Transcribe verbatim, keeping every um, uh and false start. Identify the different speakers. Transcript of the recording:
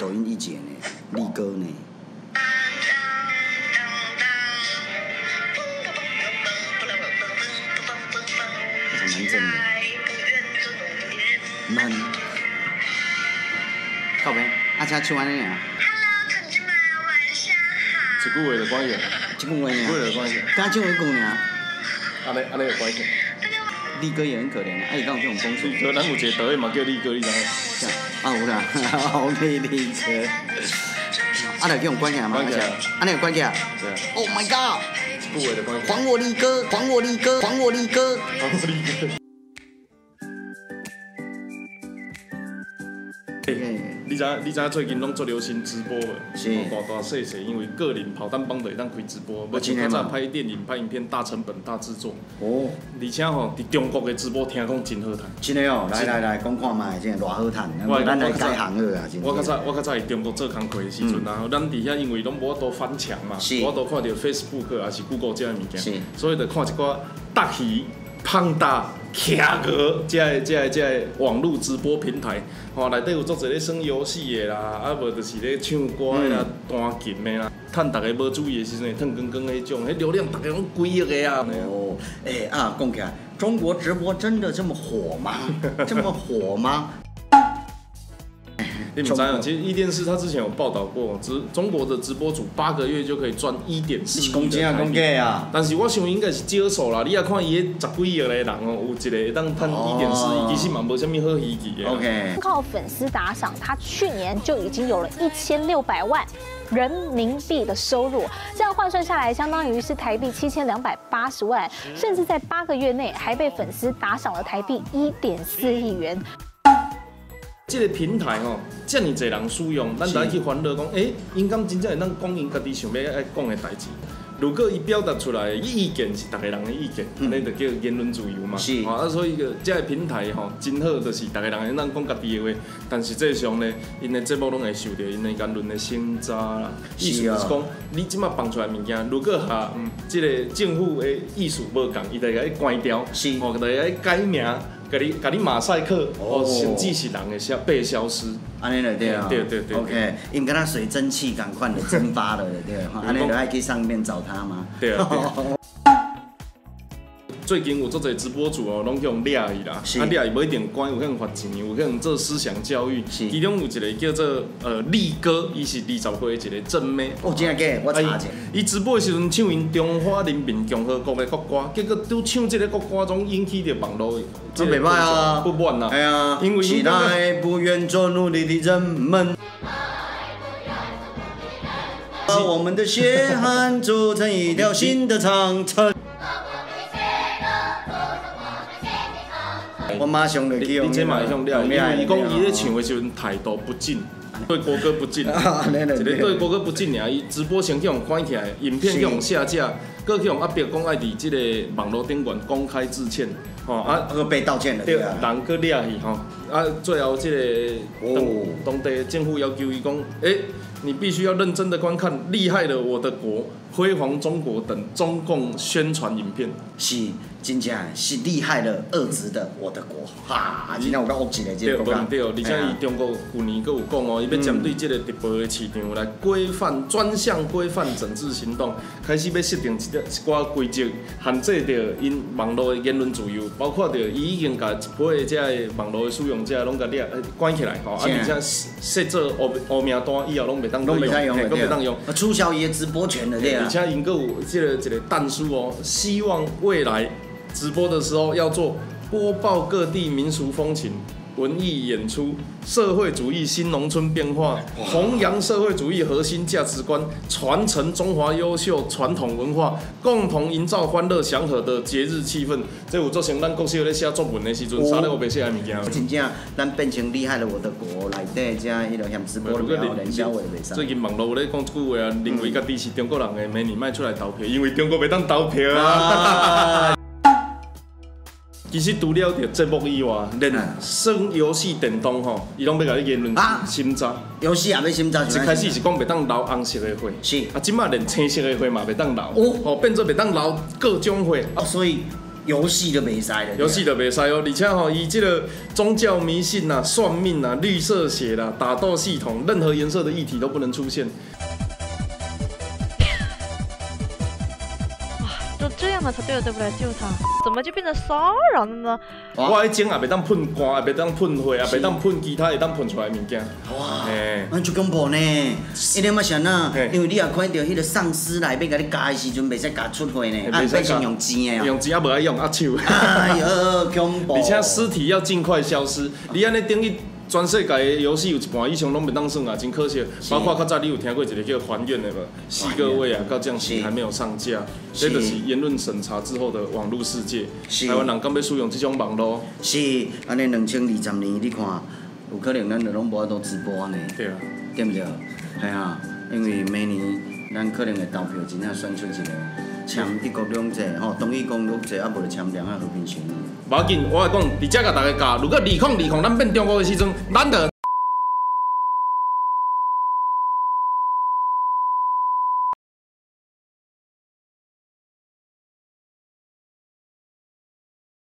Speaker 1: 抖音一姐呢，力哥呢。还蛮正的。蛮。靠边，阿车唱安尼尔。
Speaker 2: 一句话就关系。
Speaker 1: 一句话尔。
Speaker 2: 一句话就关系。
Speaker 1: 刚唱一句尔。
Speaker 2: 安尼安尼有关系。
Speaker 1: 力哥也很可怜啊，啊，伊敢有这种风俗？
Speaker 2: 力哥，咱有一个导演嘛叫力哥，你知影？
Speaker 1: 啊有啦 ，OK 力哥。啊，来给我关起来吗？
Speaker 2: 关起来。
Speaker 1: 啊，你有关起来？
Speaker 2: 对。
Speaker 1: Oh my god！
Speaker 2: 一句话就关系。
Speaker 1: 还我力哥！还我力哥！还我力哥！
Speaker 2: 还我力哥。你知你知最近拢做流行直播的，大大细细，因为个人跑单帮就会当开直播，要像较早拍电影、拍影片，大成本、大制作。哦。而且吼，伫中国的直播听讲真好赚。
Speaker 1: 真的哦，来来来，讲看卖，真偌好赚，咱来改行好啊，真。
Speaker 2: 我较早我较早伫中国做工课的时阵，然后咱伫遐因为拢无法度翻墙嘛，无法度看到 Facebook 还是 Google 这样物件，所以就看一寡大鱼、胖大。徛个这个这个这个网络直播平台，吼内底有足侪咧耍游戏的啦，啊无就是咧唱歌的啦、弹琴的啦，趁大家无注意的时阵，腾光光迄种，迄流量大家拢几亿个啊！
Speaker 1: 哦，哎啊，讲起来，中国直播真的这么火吗？这么火吗？
Speaker 2: 你们知道，其实一电视它之前有报道过，直中国的直播主八个月就可以赚一点四亿的台币啊！但是我想应该是少数啦，你也看伊十几亿的人哦，有一个会当赚一点四亿，其实嘛无啥物好稀奇的。
Speaker 1: OK，
Speaker 3: 靠粉丝打赏，他去年就已经有了一千六百万人民币的收入，这样换算下来，相当于是台币七千两百八十万，甚至在八个月内还被粉丝打赏了台币一点四亿元。
Speaker 2: 这个平台吼，这么多人使用，咱来去烦恼讲，诶，因敢真正会当讲因家己想要爱讲的代志。如果伊表达出来的意见是大家人的意见，安尼就叫言论自由嘛。是。啊，所以个这个平台吼，真好，就是大家人会当讲家己的话，但实际上呢，因的节目拢会受到因的言论的审查啦。意思就是讲，你即马放出来物件，如果哈，嗯，这个政府的意思无共，伊就会关掉，是，哦，就会改名。甲你甲你马赛克，哦，甚至是人的消被消失，
Speaker 1: 安尼就对啊。
Speaker 2: 对对对。OK，
Speaker 1: 因敢若水蒸气赶快的蒸发了，对啊。安尼就爱去上面找他吗？
Speaker 2: 对啊。最近有足侪直播主哦，拢去用掠伊啦，啊掠伊无一定关，有可能罚钱，有可能做思想教育。其中有一个叫做呃力哥，伊是二十岁的一个正妹。
Speaker 1: 哦，真假？我查者。
Speaker 2: 伊直播的时阵唱因中华人民共和国的国歌，结果都唱这个国歌中引起着网络
Speaker 1: 这袂歹啊，
Speaker 2: 不满啦。
Speaker 1: 哎呀，因为期待不愿做努力的人们。把我们的血汗筑成一条新的长城。我马上就去用。
Speaker 2: 你这马上了，因为伊讲伊咧唱的时阵态度不敬，对国歌不敬，一个对国歌不敬尔，伊直播先去用关起来，影片去用下架，搁去用压迫讲爱伫即个网络顶悬公开致歉，吼啊，
Speaker 1: 搁被道歉了，对啊，
Speaker 2: 人搁掠去吼，啊，最后即个当当地政府要求伊讲，诶。你必须要认真的观看《厉害的我的国》《辉煌中国》等中共宣传影片。
Speaker 1: 是，真正是厉害的二值的我的国，哈！真正有够恶一个这个国家。
Speaker 2: 对，对，而且伊中国去年佫有讲哦，伊要针对这个直播的市场来规范专项规范整治行动，开始要设定一一寡规则，限制着因网络的言论自由，包括着伊已经甲一批的这个网络的使用者拢甲掠关起来吼，啊，而且设做黑黑名单以后拢袂。
Speaker 1: 都没当用，
Speaker 2: 都没当用，
Speaker 1: 促销伊的直播权的对啊。
Speaker 2: 而且因个有这个这个弹书哦，希望未来直播的时候要做播报各地民俗风情、文艺演出、社会主义新农村变化，弘扬社会主义核心价值观，传承中华优秀传统文化，共同营造欢乐祥和的节日气氛。这有做成咱国小咧写作文的时阵，啥咧我袂写的物件。
Speaker 1: 真正，咱变成厉害了我的国内底，这迄个嫌直播了，连销话袂使。
Speaker 2: 最近网络有咧讲一句话啊，认为家己是中国人的，明年卖出来投票，因为中国袂当投票啊。其实除了着节目以外，连耍游戏电动吼，伊拢要甲你言论审查。
Speaker 1: 游戏也要审查。
Speaker 2: 一开始是讲袂当留红色的花，
Speaker 1: 是。
Speaker 2: 啊，即马连青色的花嘛袂当留，哦，变做袂当留各种花。
Speaker 1: 哦，所以游戏就袂使了。
Speaker 2: 游戏就袂使哦，而且吼、喔，伊这个宗教迷信啊、算命啊、绿色血啦、打斗系统，任何颜色的议题都不能出现。
Speaker 4: 就这样的才对了，对不对？救他，怎么就变成骚扰了呢？
Speaker 2: 我迄种也袂当喷汗，也袂当喷血，也袂当喷其他会当喷出来的物件。
Speaker 1: 哇，
Speaker 2: 嘿，
Speaker 1: 那就恐怖呢！一点仔想呐，因为你也看到迄个丧尸来要甲你加的时阵，袂使加出血呢，啊，变成用钱的哦。
Speaker 2: 用钱也无爱用压手。
Speaker 1: 哎呦，恐怖！
Speaker 2: 而且尸体要尽快消失，你安尼等于。全世界的游戏有一半以上拢袂当算啊，真可惜。包括较早你有听过一个叫《还愿》的无？四个位啊，到这样时还没有上架，这就是言论审查之后的网络世界。台湾人敢要使用这种网络？
Speaker 1: 是，安尼两千二十年，你看，有可能咱就拢无法度直播呢。
Speaker 2: 对啊，
Speaker 1: 对不对？系啊，因为明年咱可能会投票，真正选出一个签一国两制，吼，同意公约制，啊，无就签两岸和平协议。
Speaker 2: 无要紧，我来讲，伫遮甲大家教，如果二零二零咱变中国的时阵，咱就